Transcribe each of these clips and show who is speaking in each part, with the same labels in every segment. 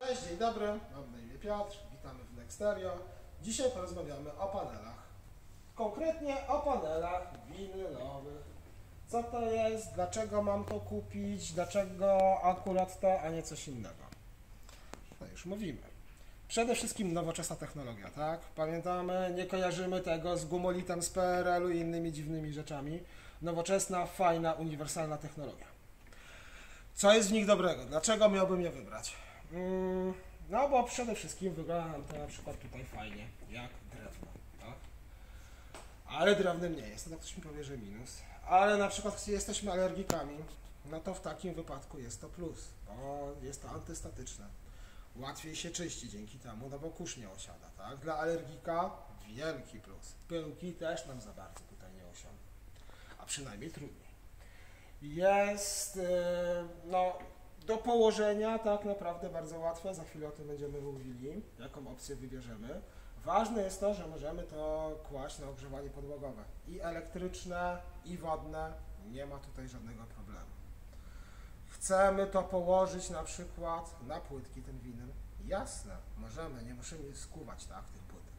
Speaker 1: Cześć, dzień dobry, mam na imię Piotr, witamy w Nexterio. Dzisiaj porozmawiamy o panelach. Konkretnie o panelach winylowych. Co to jest, dlaczego mam to kupić, dlaczego akurat to, a nie coś innego. No już mówimy. Przede wszystkim nowoczesna technologia, tak? Pamiętamy, nie kojarzymy tego z gumolitem z PRL-u i innymi dziwnymi rzeczami. Nowoczesna, fajna, uniwersalna technologia. Co jest w nich dobrego? Dlaczego miałbym je wybrać? No bo przede wszystkim wygląda nam to na przykład tutaj fajnie, jak drewno, tak? Ale drewnem nie jest, to tak ktoś mi powie, że minus. Ale na przykład jeśli jesteśmy alergikami, no to w takim wypadku jest to plus, bo jest to antystatyczne. Łatwiej się czyści dzięki temu, no bo kurz nie osiada, tak? Dla alergika wielki plus. Pyłki też nam za bardzo tutaj nie osiądą, a przynajmniej trudniej. Jest, no, do położenia tak naprawdę bardzo łatwe, za chwilę o tym będziemy mówili, jaką opcję wybierzemy. Ważne jest to, że możemy to kłaść na ogrzewanie podłogowe, i elektryczne, i wodne, nie ma tutaj żadnego problemu. Chcemy to położyć na przykład na płytki, ten winyl, jasne, możemy, nie musimy skuwać tak tych płytek.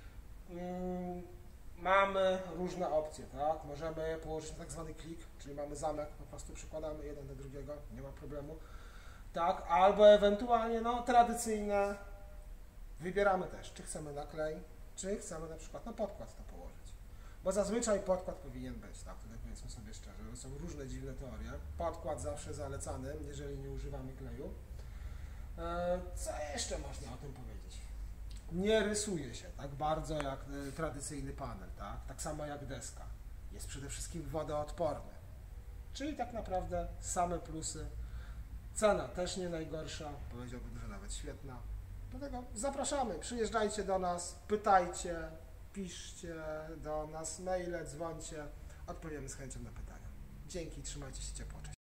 Speaker 1: Mamy różne opcje, tak? Możemy je położyć na tak zwany klik, czyli mamy zamek, po prostu przykładamy jeden do drugiego, nie ma problemu. Tak, albo ewentualnie, no, tradycyjne, wybieramy też, czy chcemy na klej, czy chcemy na przykład na podkład to położyć. Bo zazwyczaj podkład powinien być, tak, tutaj powiedzmy sobie szczerze, że są różne dziwne teorie. Podkład zawsze zalecany, jeżeli nie używamy kleju. Co jeszcze można o tym powiedzieć? Nie rysuje się tak bardzo jak tradycyjny panel, tak? Tak samo jak deska. Jest przede wszystkim wodoodporny. Czyli tak naprawdę same plusy. Cena też nie najgorsza, powiedziałbym, że nawet świetna. Dlatego zapraszamy, przyjeżdżajcie do nas, pytajcie, piszcie do nas maile, dzwońcie, odpowiemy z chęcią na pytania. Dzięki, trzymajcie się ciepło, cześć.